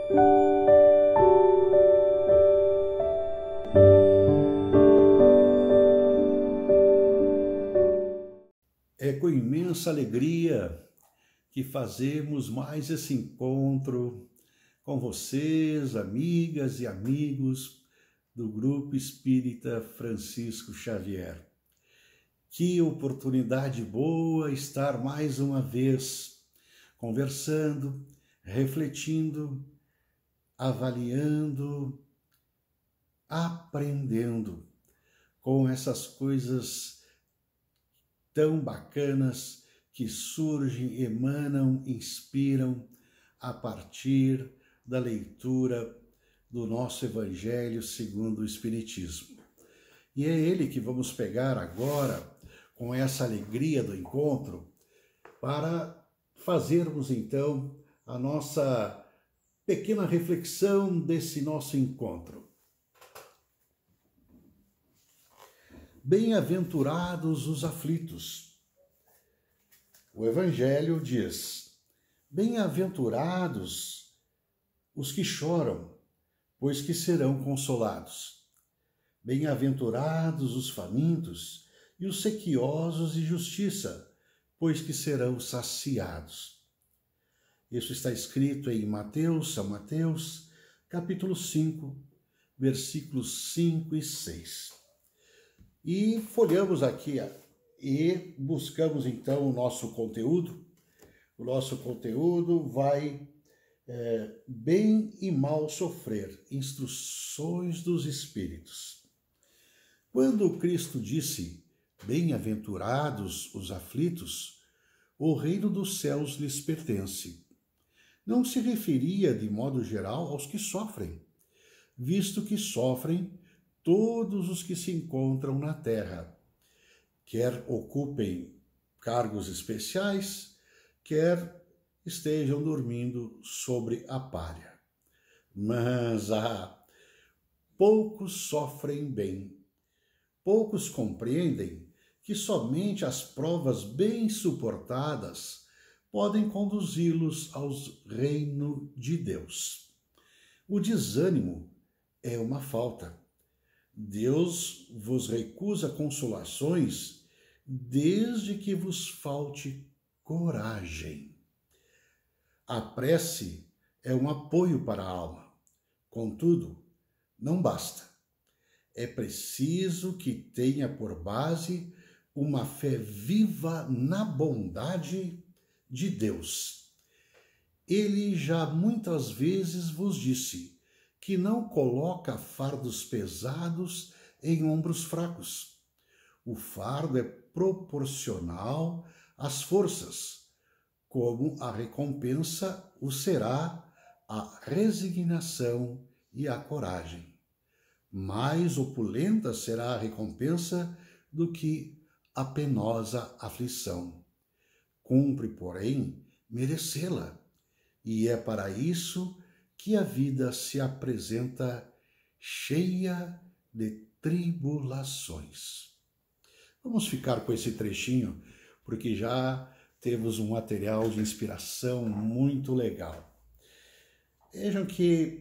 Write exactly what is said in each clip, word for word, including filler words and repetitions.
É com imensa alegria que fazemos mais esse encontro com vocês, amigas e amigos do Grupo Espírita Francisco Xavier. Que oportunidade boa estar mais uma vez conversando, refletindo, avaliando, aprendendo com essas coisas tão bacanas que surgem, emanam, inspiram a partir da leitura do nosso Evangelho segundo o Espiritismo. E é ele que vamos pegar agora, com essa alegria do encontro, para fazermos então a nossa pequena reflexão desse nosso encontro. Bem-aventurados os aflitos. O Evangelho diz: bem-aventurados os que choram, pois que serão consolados. Bem-aventurados os famintos e os sequiosos de justiça, pois que serão saciados. Isso está escrito em Mateus, São Mateus, capítulo cinco, versículos cinco e seis. E folhamos aqui e buscamos então o nosso conteúdo. O nosso conteúdo vai é, bem e mal sofrer, instruções dos Espíritos. Quando Cristo disse, bem-aventurados os aflitos, o reino dos céus lhes pertence. Não se referia de modo geral aos que sofrem, visto que sofrem todos os que se encontram na terra, quer ocupem cargos especiais, quer estejam dormindo sobre a palha. Mas ah, poucos sofrem bem, poucos compreendem que somente as provas bem suportadas podem conduzi-los ao reino de Deus. O desânimo é uma falta. Deus vos recusa consolações desde que vos falte coragem. A prece é um apoio para a alma. Contudo, não basta. É preciso que tenha por base uma fé viva na bondade de Deus. Ele já muitas vezes vos disse que não coloca fardos pesados em ombros fracos. O fardo é proporcional às forças, como a recompensa o será a resignação e a coragem. Mais opulenta será a recompensa do que a penosa aflição. Cumpre, porém, merecê-la, e é para isso que a vida se apresenta cheia de tribulações. Vamos ficar com esse trechinho, porque já temos um material de inspiração muito legal. Vejam que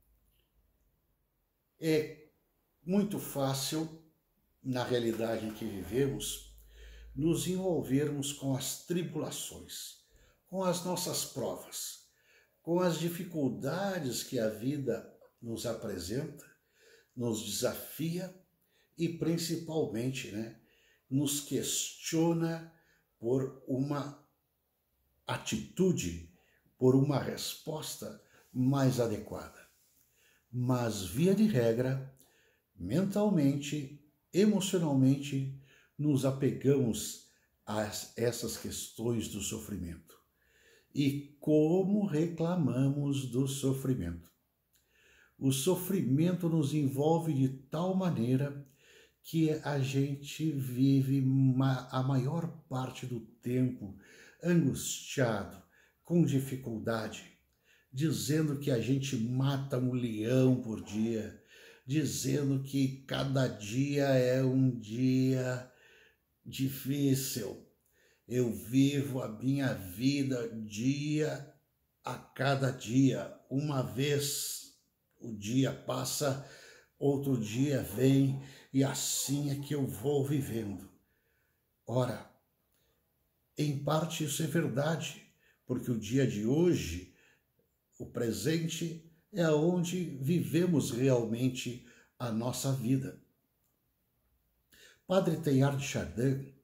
é muito fácil, na realidade em que vivemos, nos envolvermos com as tribulações, com as nossas provas, com as dificuldades que a vida nos apresenta, nos desafia e principalmente, né, nos questiona por uma atitude, por uma resposta mais adequada. Mas, via de regra, mentalmente, emocionalmente, nos apegamos a essas questões do sofrimento. E como reclamamos do sofrimento. O sofrimento nos envolve de tal maneira que a gente vive a maior parte do tempo angustiado, com dificuldade, dizendo que a gente mata um leão por dia, dizendo que cada dia é um dia difícil. Eu vivo a minha vida dia a cada dia, uma vez o dia passa, outro dia vem, e assim é que eu vou vivendo. Ora, em parte isso é verdade, porque o dia de hoje, o presente, é onde vivemos realmente a nossa vida. Padre Teilhard de Chardin,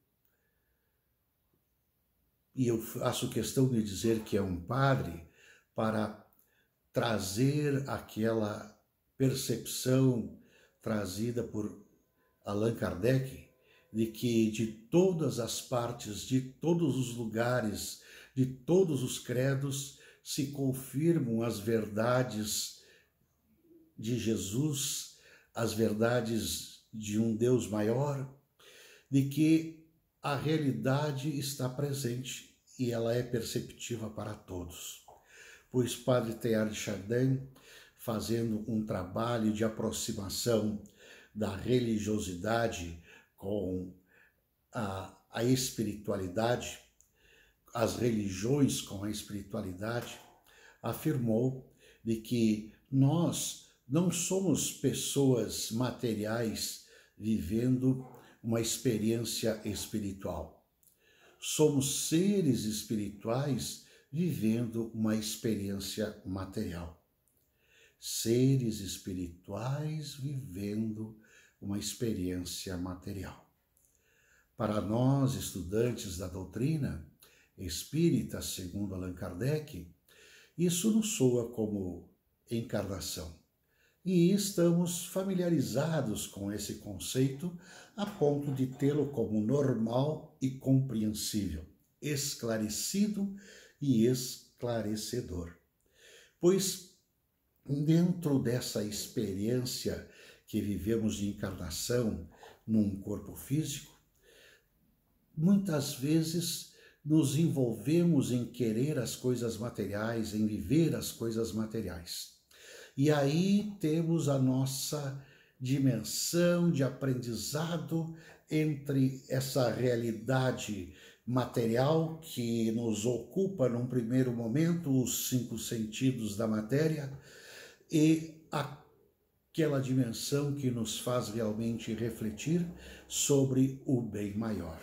e eu faço questão de dizer que é um padre para trazer aquela percepção trazida por Allan Kardec, de que de todas as partes, de todos os lugares, de todos os credos, se confirmam as verdades de Jesus, as verdades de um Deus maior, de que a realidade está presente e ela é perceptível para todos. Pois Padre Teilhard de Chardin, fazendo um trabalho de aproximação da religiosidade com a, a espiritualidade, as religiões com a espiritualidade, afirmou de que nós não somos pessoas materiais vivendo uma experiência espiritual. Somos seres espirituais vivendo uma experiência material. Seres espirituais vivendo uma experiência material. Para nós, estudantes da doutrina espírita, segundo Allan Kardec, isso nos soa como encarnação. E estamos familiarizados com esse conceito a ponto de tê-lo como normal e compreensível, esclarecido e esclarecedor. Pois, dentro dessa experiência que vivemos de encarnação num corpo físico, muitas vezes nos envolvemos em querer as coisas materiais, em viver as coisas materiais. E aí temos a nossa dimensão de aprendizado entre essa realidade material que nos ocupa num primeiro momento, os cinco sentidos da matéria, e aquela dimensão que nos faz realmente refletir sobre o bem maior.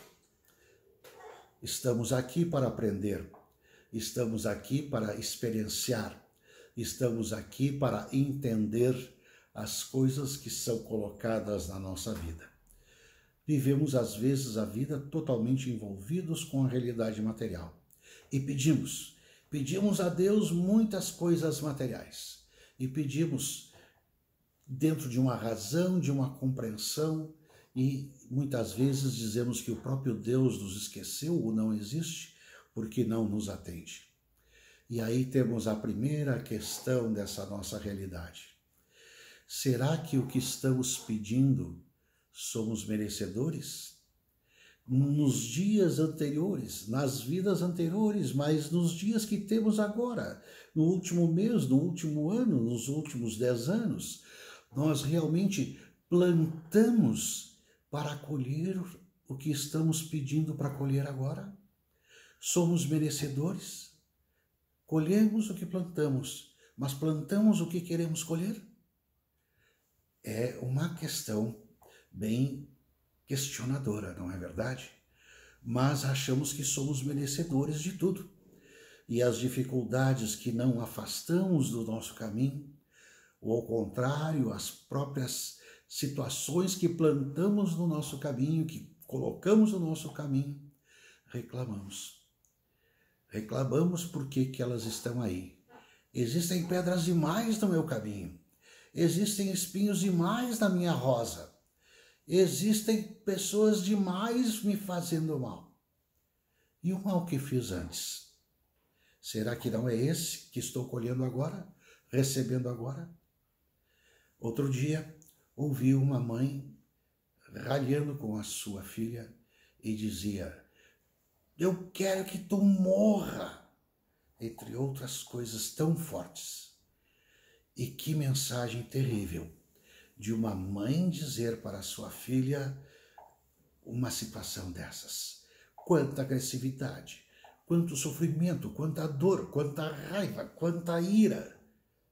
Estamos aqui para aprender, estamos aqui para experienciar, estamos aqui para entender as coisas que são colocadas na nossa vida. Vivemos, às vezes, a vida totalmente envolvidos com a realidade material. E pedimos, pedimos a Deus muitas coisas materiais. E pedimos dentro de uma razão, de uma compreensão, e muitas vezes dizemos que o próprio Deus nos esqueceu ou não existe porque não nos atende. E aí temos a primeira questão dessa nossa realidade. Será que o que estamos pedindo somos merecedores? Nos dias anteriores, nas vidas anteriores, mas nos dias que temos agora, no último mês, no último ano, nos últimos dez anos, nós realmente plantamos para colher o que estamos pedindo para colher agora? Somos merecedores? Colhemos o que plantamos, mas plantamos o que queremos colher? É uma questão bem questionadora, não é verdade? Mas achamos que somos merecedores de tudo. E as dificuldades que não afastamos do nosso caminho, ou ao contrário, as próprias situações que plantamos no nosso caminho, que colocamos no nosso caminho, reclamamos. Reclamamos porque que elas estão aí. Existem pedras demais no meu caminho. Existem espinhos demais na minha rosa. Existem pessoas demais me fazendo mal. E o mal que fiz antes? Será que não é esse que estou colhendo agora? Recebendo agora? Outro dia, ouvi uma mãe ralhando com a sua filha e dizia: eu quero que tu morra, entre outras coisas tão fortes. E que mensagem terrível de uma mãe dizer para a sua filha uma situação dessas. Quanta agressividade, quanto sofrimento, quanta dor, quanta raiva, quanta ira.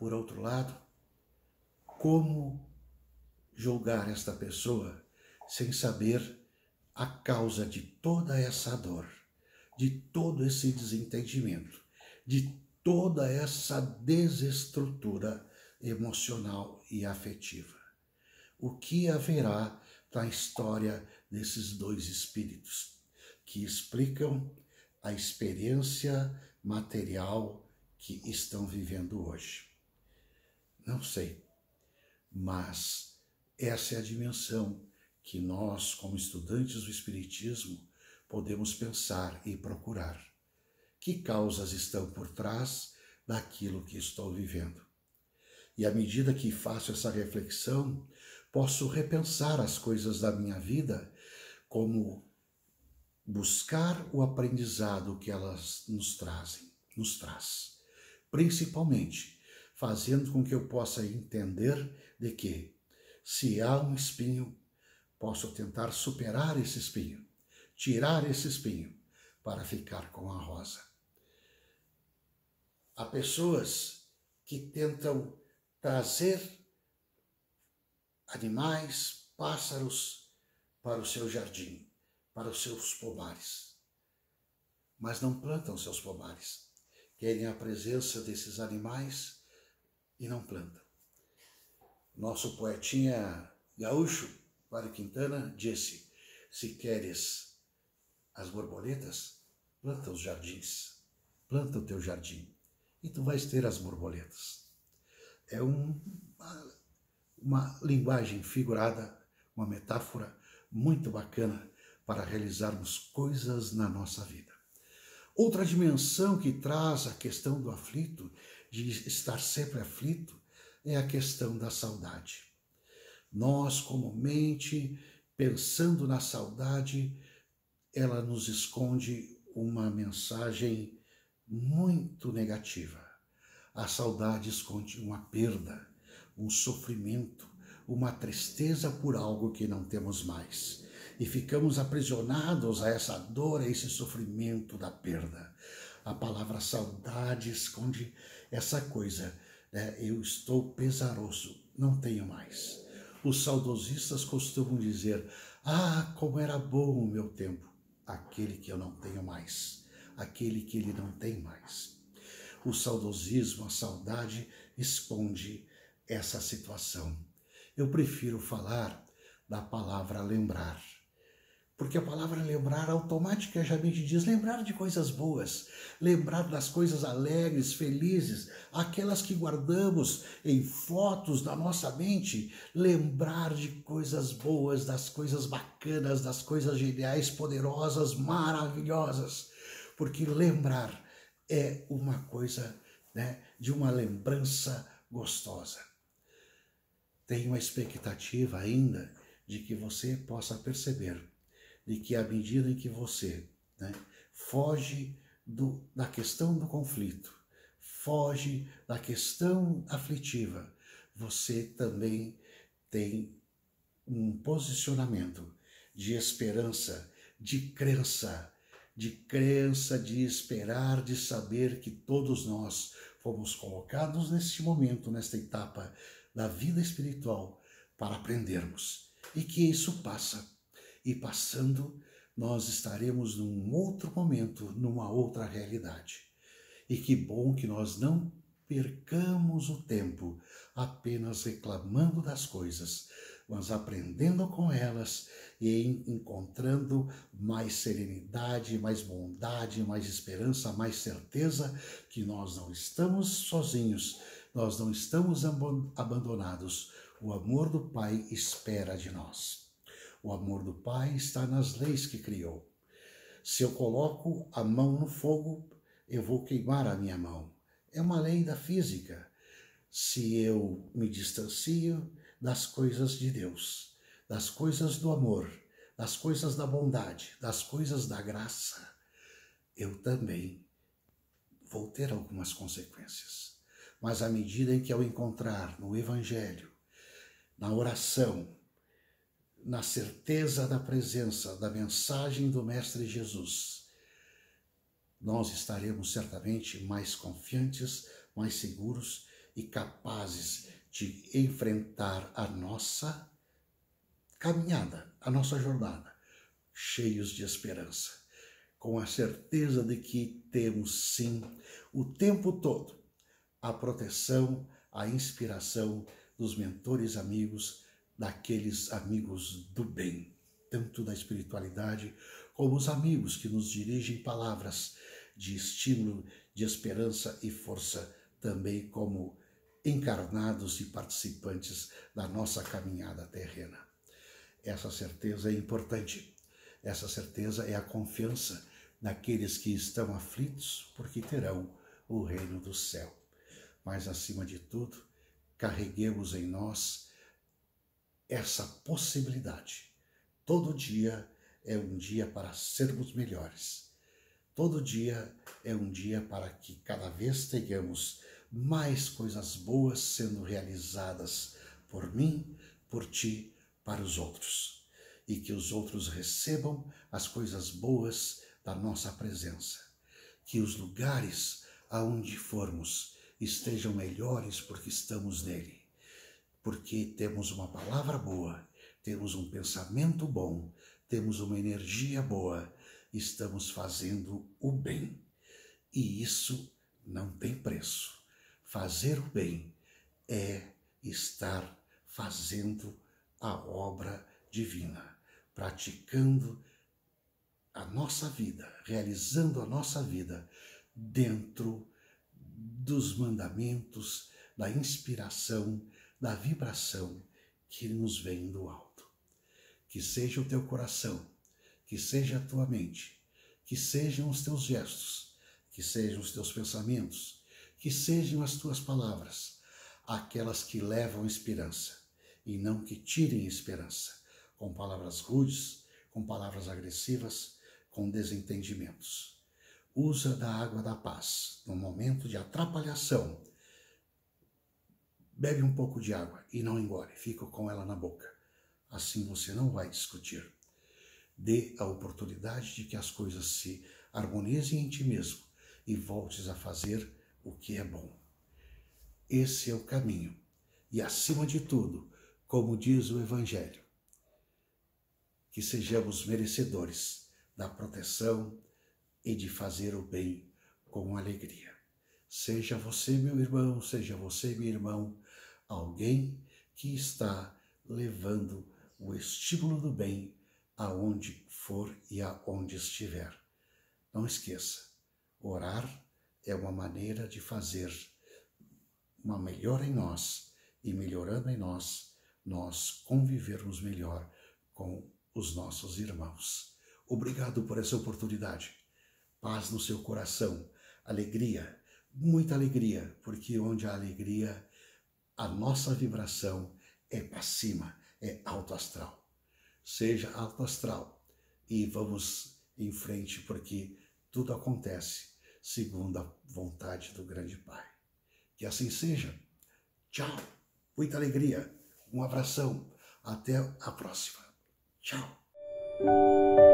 Por outro lado, como julgar esta pessoa sem saber a causa de toda essa dor, de todo esse desentendimento, de toda essa desestrutura emocional e afetiva? O que haverá na história desses dois espíritos que explicam a experiência material que estão vivendo hoje? Não sei, mas essa é a dimensão que nós, como estudantes do Espiritismo, podemos pensar e procurar. Que causas estão por trás daquilo que estou vivendo? E à medida que faço essa reflexão, posso repensar as coisas da minha vida, como buscar o aprendizado que elas nos trazem, nos traz. Principalmente, fazendo com que eu possa entender de que, se há um espinho, posso tentar superar esse espinho, tirar esse espinho, para ficar com a rosa. Há pessoas que tentam trazer animais, pássaros para o seu jardim, para os seus pomares, mas não plantam seus pomares. Querem a presença desses animais e não plantam. Nosso poetinha gaúcho, Mário Quintana, disse: se queres as borboletas, planta os jardins, planta o teu jardim e tu vais ter as borboletas. É um, uma, uma linguagem figurada, uma metáfora muito bacana para realizarmos coisas na nossa vida. Outra dimensão que traz a questão do aflito, de estar sempre aflito, é a questão da saudade. Nós, comumente, pensando na saudade, ela nos esconde uma mensagem muito negativa. A saudade esconde uma perda, um sofrimento, uma tristeza por algo que não temos mais. E ficamos aprisionados a essa dor, a esse sofrimento da perda. A palavra saudade esconde essa coisa, né? Eu estou pesaroso, não tenho mais. Os saudosistas costumam dizer: ah, como era bom o meu tempo. Aquele que eu não tenho mais, aquele que ele não tem mais. O saudosismo, a saudade, esconde essa situação. Eu prefiro falar da palavra lembrar, porque a palavra lembrar automaticamente diz lembrar de coisas boas, lembrar das coisas alegres, felizes, aquelas que guardamos em fotos da nossa mente, lembrar de coisas boas, das coisas bacanas, das coisas geniais, poderosas, maravilhosas, porque lembrar é uma coisa, né, de uma lembrança gostosa. Tenho uma expectativa ainda de que você possa perceber de que à medida em que você, né, foge do, da questão do conflito, foge da questão aflitiva, você também tem um posicionamento de esperança, de crença, de crença, de esperar, de saber que todos nós fomos colocados neste momento, nesta etapa da vida espiritual, para aprendermos, e que isso passa. E passando, nós estaremos num outro momento, numa outra realidade. E que bom que nós não percamos o tempo apenas reclamando das coisas, mas aprendendo com elas e encontrando mais serenidade, mais bondade, mais esperança, mais certeza que nós não estamos sozinhos, nós não estamos abandonados. O amor do Pai espera de nós. O amor do Pai está nas leis que criou. Se eu coloco a mão no fogo, eu vou queimar a minha mão. É uma lei da física. Se eu me distancio das coisas de Deus, das coisas do amor, das coisas da bondade, das coisas da graça, eu também vou ter algumas consequências. Mas à medida em que eu encontrar no Evangelho, na oração, na certeza da presença, da mensagem do Mestre Jesus, nós estaremos certamente mais confiantes, mais seguros e capazes de enfrentar a nossa caminhada, a nossa jornada, cheios de esperança, com a certeza de que temos sim o tempo todo a proteção, a inspiração dos mentores amigos, daqueles amigos do bem, tanto da espiritualidade como os amigos que nos dirigem palavras de estímulo, de esperança e força, também como encarnados e participantes da nossa caminhada terrena. Essa certeza é importante. Essa certeza é a confiança naqueles que estão aflitos, porque terão o reino do céu. Mas, acima de tudo, carreguemos em nós essa possibilidade. Todo dia é um dia para sermos melhores. Todo dia é um dia para que cada vez tenhamos mais coisas boas sendo realizadas por mim, por ti, para os outros. E que os outros recebam as coisas boas da nossa presença. Que os lugares aonde formos estejam melhores porque estamos nele. Porque temos uma palavra boa, temos um pensamento bom, temos uma energia boa, estamos fazendo o bem. E isso não tem preço. Fazer o bem é estar fazendo a obra divina, praticando a nossa vida, realizando a nossa vida dentro dos mandamentos, da inspiração, da vibração que nos vem do alto. Que seja o teu coração, que seja a tua mente, que sejam os teus gestos, que sejam os teus pensamentos, que sejam as tuas palavras, aquelas que levam esperança e não que tirem esperança, com palavras rudes, com palavras agressivas, com desentendimentos. Usa da água da paz no momento de atrapalhação. Bebe um pouco de água e não engole, fica com ela na boca. Assim você não vai discutir. Dê a oportunidade de que as coisas se harmonizem em ti mesmo e voltes a fazer o que é bom. Esse é o caminho. E acima de tudo, como diz o Evangelho, que sejamos merecedores da proteção e de fazer o bem com alegria. Seja você, meu irmão, seja você, meu irmão, alguém que está levando o estímulo do bem aonde for e aonde estiver. Não esqueça, orar é uma maneira de fazer uma melhora em nós e, melhorando em nós, nós convivermos melhor com os nossos irmãos. Obrigado por essa oportunidade. Paz no seu coração, alegria, muita alegria, porque onde há alegria, a nossa vibração é para cima, é alto astral. Seja alto astral e vamos em frente, porque tudo acontece segundo a vontade do grande Pai. Que assim seja. Tchau. Muita alegria. Um abração. Até a próxima. Tchau.